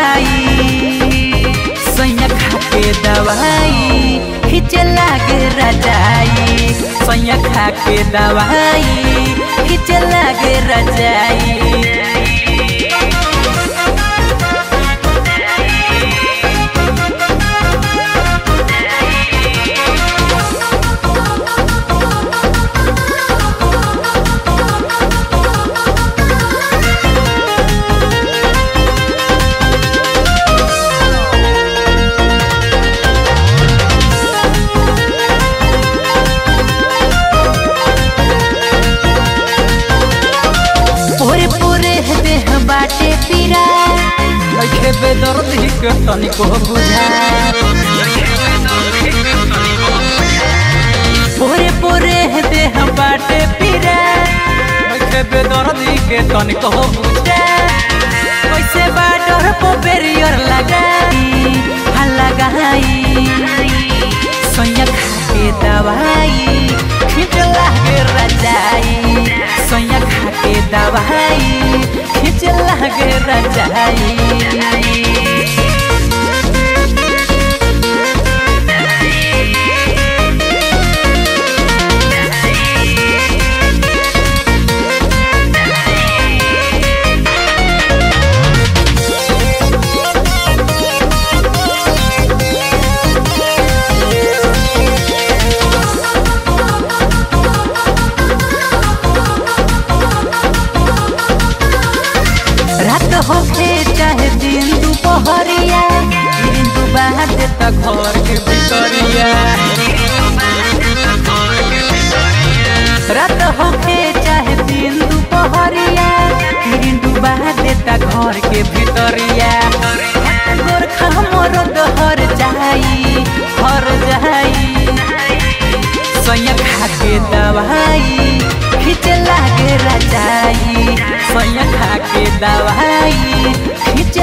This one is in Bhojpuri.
दवाई सैया खा के दवाई खींचे लागे रजाई सैया खा के दवाई खींचे लागे रजाई। बाटे पीरा लखे बेदर्दी के तनिको बुझा पोरे पोरे देह बाटे पीरा लखे बेदर्दी के तनिको बुझा कैसे बाडर पे बेरियर लगाई लगाई सैया खा के दवाई खींच लागे रजाई सैया खा के दवाई खींच लागे रजाई। रात होखे चाहे दिन दुपहरिया दिन दुबार देता घर के भितरिया रात होखे चाहे दिन दुपहरिया दिन दुबार देता घर के भितरिया गोरखा मरद हर जाई सैया खा के दवाई खींच लागे रजाई सैया खा के दवाई खींच